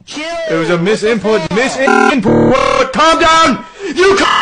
It was a misinput. Misinput. Calm down. You.